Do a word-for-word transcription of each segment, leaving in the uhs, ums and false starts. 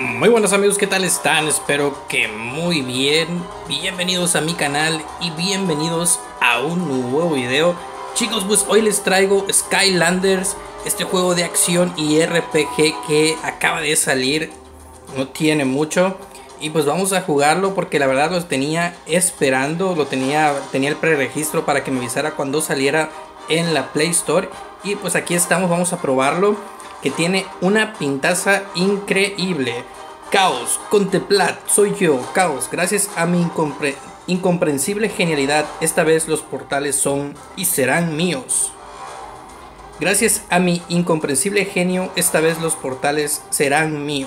Muy buenos amigos, ¿qué tal están? Espero que muy bien. Bienvenidos a mi canal y bienvenidos a un nuevo video. Chicos, pues hoy les traigo Skylanders, este juego de acción y R P G que acaba de salir. No tiene mucho. Y pues vamos a jugarlo porque la verdad lo tenía esperando. Lo tenía, tenía el preregistro para que me avisara cuando saliera en la Play Store. Y pues aquí estamos, vamos a probarlo. Que tiene una pintaza increíble. Caos, contemplad, soy yo, Caos. Gracias a mi incompre incomprensible genialidad, esta vez los portales son y serán míos. Gracias a mi incomprensible genio, esta vez los portales serán míos.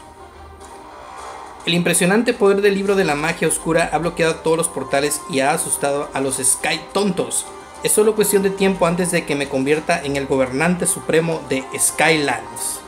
El impresionante poder del libro de la magia oscura ha bloqueado todos los portales y ha asustado a los Sky tontos. Es solo cuestión de tiempo antes de que me convierta en el gobernante supremo de Skylands.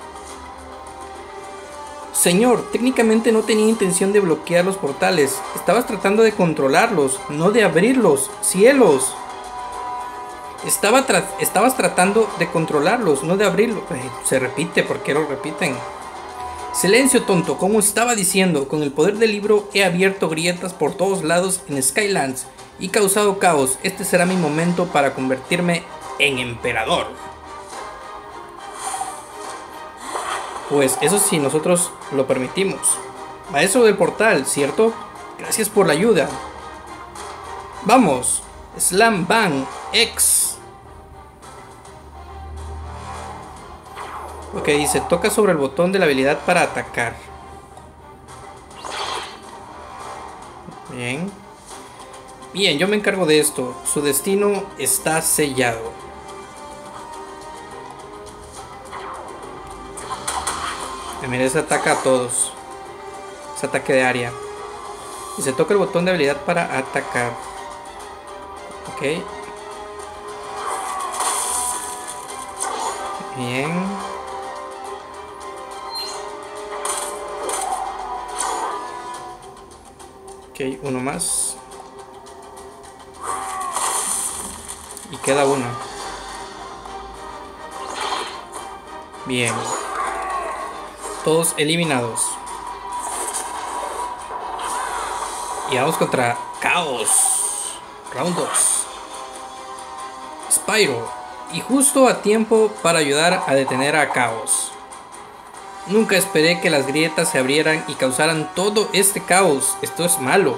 Señor, técnicamente no tenía intención de bloquear los portales. Estabas tratando de controlarlos, no de abrirlos. ¡Cielos! Estaba tra estabas tratando de controlarlos, no de abrirlos. Ay, se repite, ¿por qué lo repiten? Silencio, tonto, como estaba diciendo, con el poder del libro he abierto grietas por todos lados en Skylands y causado caos. Este será mi momento para convertirme en emperador. Pues eso sí, nosotros lo permitimos. Maestro del portal, ¿cierto? Gracias por la ayuda. Vamos, Slam Bang X. Ok, dice, toca sobre el botón de la habilidad para atacar. Bien. Bien, yo me encargo de esto. Su destino está sellado. Mira, ese ataca a todos. Ese ataque de área. Y se toca el botón de habilidad para atacar. Ok. Bien. Ok, uno más. Y queda uno. Bien. Todos eliminados. Y vamos contra Caos. Round dos. Spyro. Y justo a tiempo para ayudar a detener a Caos. Nunca esperé que las grietas se abrieran y causaran todo este caos. Esto es malo.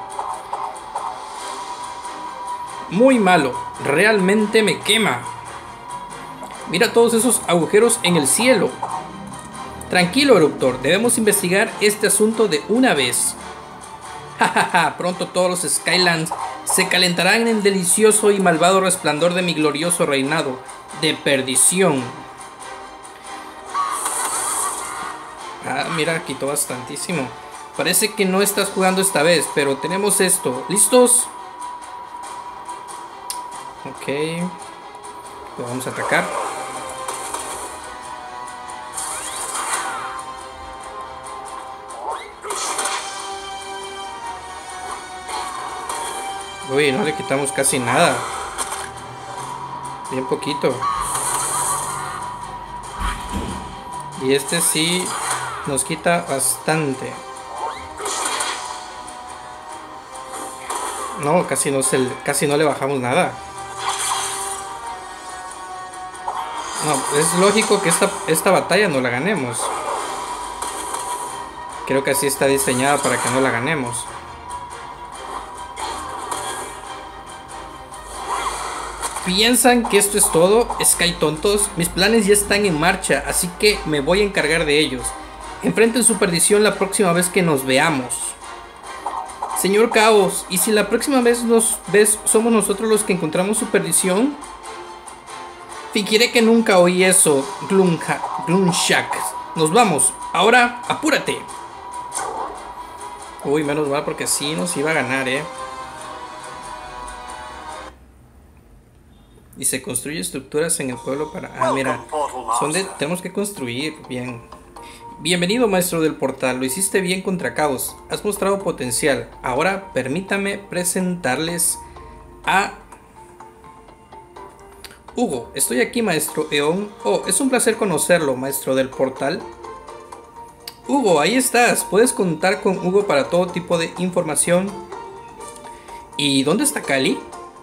Muy malo. Realmente me quema. Mira todos esos agujeros en el cielo. Tranquilo, Eruptor. Debemos investigar este asunto de una vez. Jajaja. Pronto todos los Skylands se calentarán en el delicioso y malvado resplandor de mi glorioso reinado de perdición. Ah, mira, quitó bastantísimo. Parece que no estás jugando esta vez, pero tenemos esto. ¿Listos? Ok. Lo vamos a atacar. Uy, no le quitamos casi nada. Bien poquito. Y este sí nos quita bastante. No, casi no, se, casi no le bajamos nada. No, es lógico que esta, esta batalla no la ganemos. Creo que así está diseñada para que no la ganemos. ¿Piensan que esto es todo, Sky tontos? Mis planes ya están en marcha, así que me voy a encargar de ellos. Enfrenten su perdición la próxima vez que nos veamos. Señor Caos, ¿y si la próxima vez nos ves somos nosotros los que encontramos su perdición? Fingiré que nunca oí eso, Glunshak. Nos vamos, ahora apúrate. Uy, menos mal porque así nos iba a ganar, eh. Y se construye estructuras en el pueblo para... Ah, mira. Son de... Tenemos que construir. Bien. Bienvenido, maestro del portal. Lo hiciste bien contra Caos. Has mostrado potencial. Ahora permítame presentarles a... Hugo. Estoy aquí, maestro Eon. Oh, es un placer conocerlo, maestro del portal. Hugo, ahí estás. Puedes contar con Hugo para todo tipo de información. ¿Y dónde está Cali?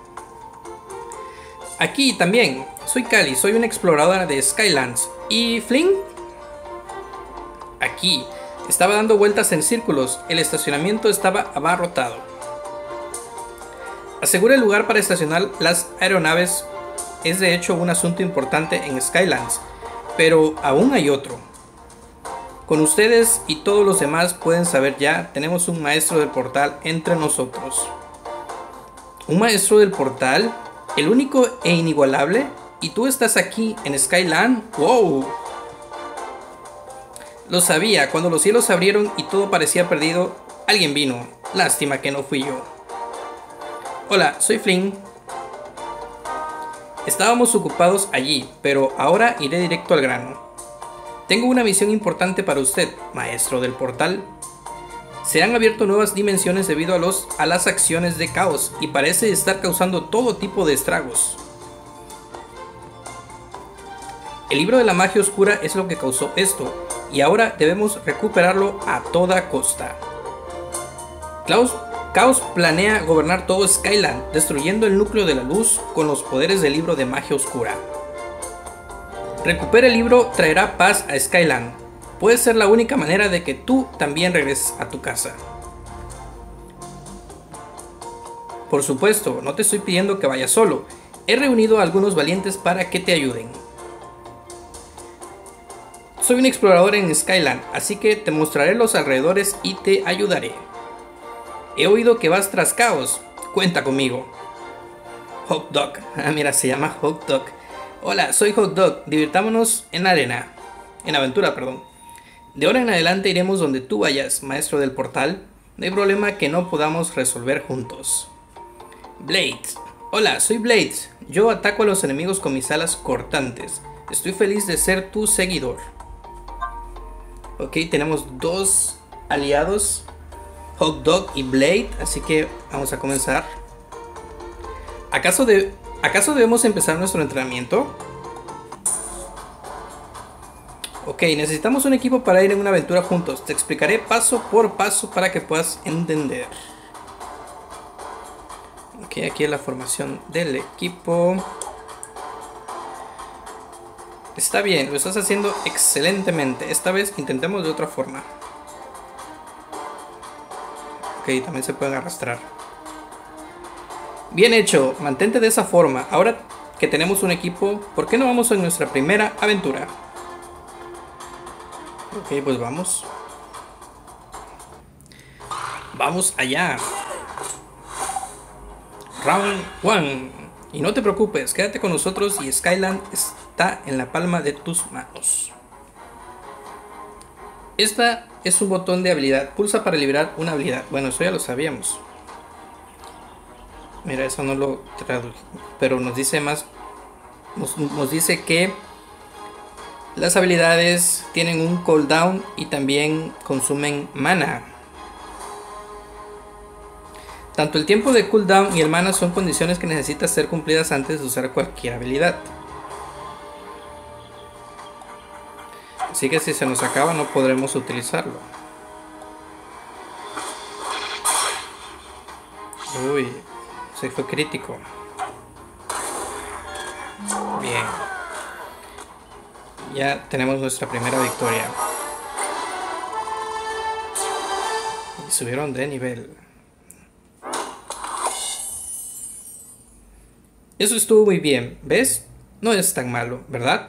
Aquí también. Soy Cali, soy una exploradora de Skylands. ¿Y Flynn? Aquí. Estaba dando vueltas en círculos. El estacionamiento estaba abarrotado. Asegura el lugar para estacionar las aeronaves. Es de hecho un asunto importante en Skylands. Pero aún hay otro. Con ustedes y todos los demás pueden saber ya, tenemos un maestro del portal entre nosotros. ¿Un maestro del portal? ¿El único e inigualable? ¿Y tú estás aquí en Skyland? ¡Wow! Lo sabía, cuando los cielos se abrieron y todo parecía perdido, alguien vino. Lástima que no fui yo. Hola, soy Flynn. Estábamos ocupados allí, pero ahora iré directo al grano. Tengo una misión importante para usted, maestro del portal. Se han abierto nuevas dimensiones debido a, los, a las acciones de Caos y parece estar causando todo tipo de estragos. El libro de la magia oscura es lo que causó esto, y ahora debemos recuperarlo a toda costa. Klaus, Caos planea gobernar todo Skyland, destruyendo el núcleo de la luz con los poderes del libro de magia oscura. Recupera el libro traerá paz a Skyland. Puede ser la única manera de que tú también regreses a tu casa. Por supuesto, no te estoy pidiendo que vayas solo. He reunido a algunos valientes para que te ayuden. Soy un explorador en Skyland, así que te mostraré los alrededores y te ayudaré. He oído que vas tras Caos. Cuenta conmigo. Hot Dog. Ah, mira, se llama Hot Dog. Hola, soy Hot Dog. Divirtámonos en la arena. En aventura, perdón. De ahora en adelante iremos donde tú vayas, maestro del portal. No hay problema que no podamos resolver juntos. Blade. Hola, soy Blade. Yo ataco a los enemigos con mis alas cortantes. Estoy feliz de ser tu seguidor. Ok, tenemos dos aliados, Hot Dog y Blade, así que vamos a comenzar. ¿Acaso, de, ¿Acaso debemos empezar nuestro entrenamiento? Ok, necesitamos un equipo para ir en una aventura juntos. Te explicaré paso por paso para que puedas entender. Ok, aquí es la formación del equipo. Está bien, lo estás haciendo excelentemente. Esta vez intentemos de otra forma. Ok, también se pueden arrastrar. Bien hecho, mantente de esa forma. Ahora que tenemos un equipo, ¿por qué no vamos a nuestra primera aventura? Ok, pues vamos. Vamos allá. Round uno. Y no te preocupes, quédate con nosotros y Skyland está en la palma de tus manos. Esta es un botón de habilidad. Pulsa para liberar una habilidad. Bueno, eso ya lo sabíamos. Mira, eso no lo traduje, pero nos dice más. Nos, nos dice que las habilidades tienen un cooldown y también consumen mana. Tanto el tiempo de cooldown y el mana son condiciones que necesitas ser cumplidas antes de usar cualquier habilidad. Así que si se nos acaba no podremos utilizarlo. Uy, se fue crítico. Bien. Ya tenemos nuestra primera victoria. Y subieron de nivel. Eso estuvo muy bien, ¿ves? No es tan malo, ¿verdad?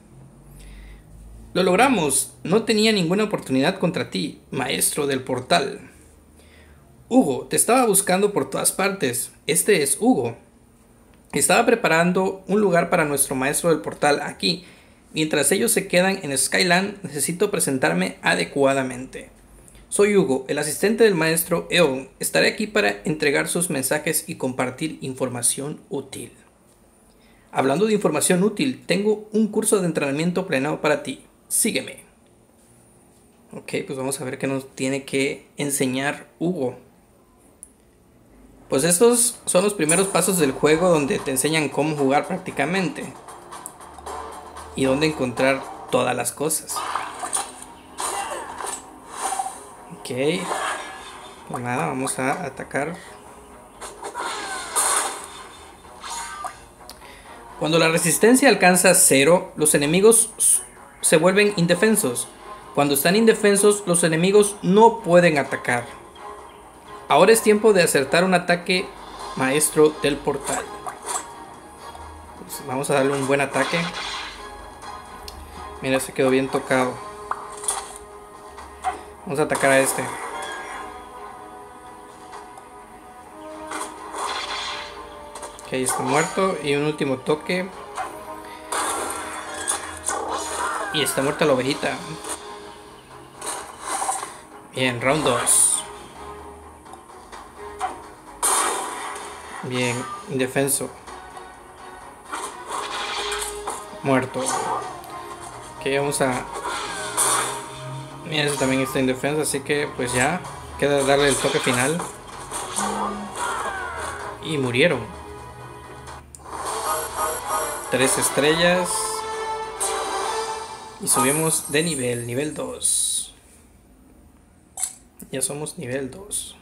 Lo logramos. No tenía ninguna oportunidad contra ti, maestro del portal. Hugo, te estaba buscando por todas partes. Este es Hugo. Estaba preparando un lugar para nuestro maestro del portal aquí. Mientras ellos se quedan en Skyland, necesito presentarme adecuadamente. Soy Hugo, el asistente del maestro Eon. Estaré aquí para entregar sus mensajes y compartir información útil. Hablando de información útil, tengo un curso de entrenamiento planeado para ti. Sígueme. Ok, pues vamos a ver qué nos tiene que enseñar Hugo. Pues estos son los primeros pasos del juego donde te enseñan cómo jugar prácticamente. Y dónde encontrar todas las cosas. Ok. Pues nada, vamos a atacar. Cuando la resistencia alcanza cero, los enemigos se vuelven indefensos. Cuando están indefensos, los enemigos no pueden atacar. Ahora es tiempo de acertar un ataque maestro del portal. Pues vamos a darle un buen ataque. Mira, se quedó bien tocado. Vamos a atacar a este. Ok, está muerto. Y un último toque. Y está muerta la ovejita. Bien, round dos. Bien, indefenso. Muerto. Ok, vamos a... Mira, ese también está indefenso, así que pues ya queda darle el toque final. Y murieron. Tres estrellas. Y subimos de nivel, nivel dos. Ya somos nivel dos.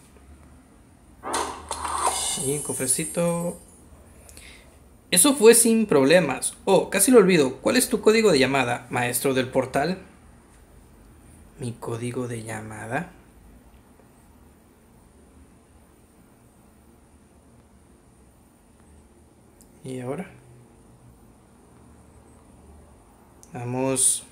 Y un cofrecito. Eso fue sin problemas. Oh, casi lo olvido. ¿Cuál es tu código de llamada, maestro del portal? Mi código de llamada. Y ahora vamos.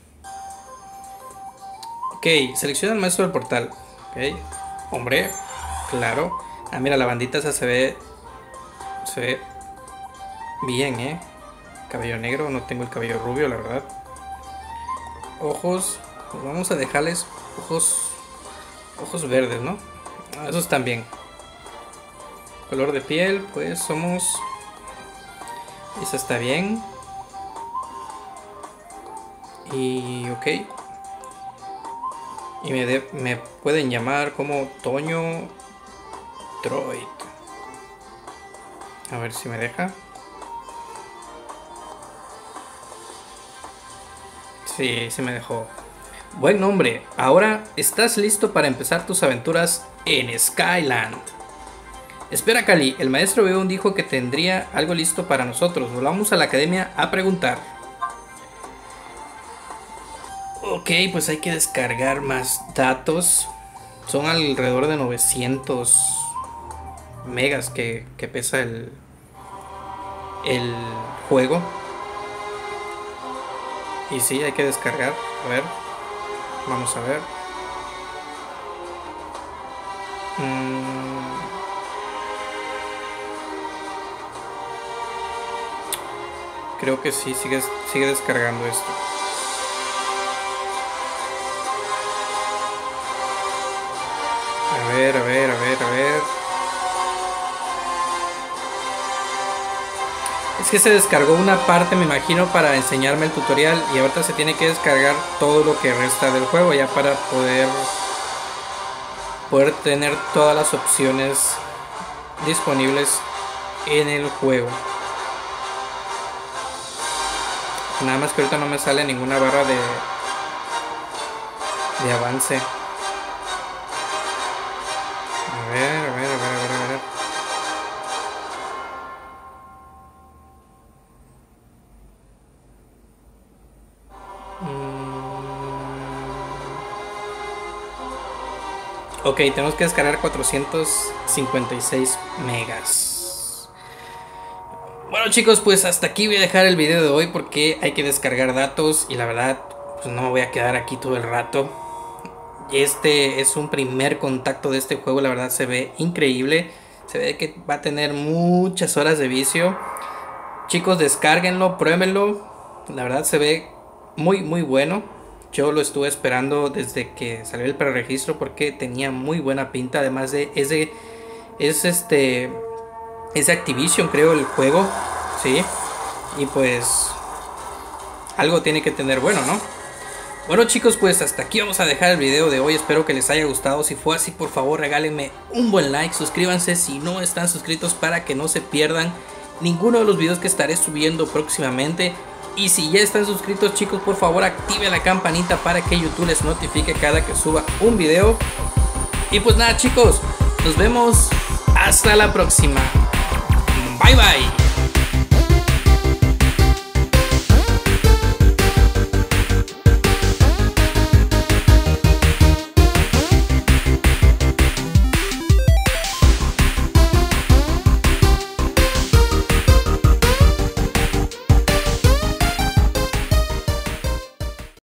Ok, selecciona al maestro del portal. Ok, hombre, claro. Ah, mira, la bandita esa se ve. Se ve bien, eh. Cabello negro, no tengo el cabello rubio, la verdad. Ojos, pues vamos a dejarles ojos. Ojos verdes, ¿no? Ah, esos también. Color de piel, pues somos. Esa está bien. Y ok. Y me, de, me pueden llamar como Toño Droid. A ver si me deja. Sí, sí me dejó. Buen nombre. Ahora estás listo para empezar tus aventuras en Skyland. Espera, Cali. El maestro Beon dijo que tendría algo listo para nosotros. Volvamos a la academia a preguntar. Ok, pues hay que descargar más datos. Son alrededor de novecientos megas que, que pesa el, el juego. Y sí, hay que descargar. A ver. Vamos a ver. Mm. Creo que sí, sigue, sigue descargando esto. A ver, a ver, a ver, a ver. Es que se descargó una parte, me imagino, para enseñarme el tutorial. Y ahorita se tiene que descargar todo lo que resta del juego ya para poder Poder tener todas las opciones disponibles en el juego. Nada más que ahorita no me sale ninguna barra de, de avance. A ver, a ver, a ver, a ver, a ver. Ok, tenemos que descargar cuatrocientos cincuenta y seis megas. Bueno, chicos, pues hasta aquí voy a dejar el video de hoy porque hay que descargar datos y la verdad pues no me voy a quedar aquí todo el rato. Este es un primer contacto de este juego, la verdad se ve increíble. Se ve que va a tener muchas horas de vicio. Chicos, descárguenlo, pruébenlo. La verdad se ve muy muy bueno. Yo lo estuve esperando desde que salió el preregistro porque tenía muy buena pinta. Además de ese es este es de Activision, creo, el juego, sí. Y pues algo tiene que tener bueno, ¿no? Bueno, chicos, pues hasta aquí vamos a dejar el video de hoy. Espero que les haya gustado. Si fue así, por favor regálenme un buen like, suscríbanse si no están suscritos para que no se pierdan ninguno de los videos que estaré subiendo próximamente. Y si ya están suscritos, chicos, por favor active la campanita para que YouTube les notifique cada que suba un video. Y pues nada, chicos, nos vemos hasta la próxima. Bye bye.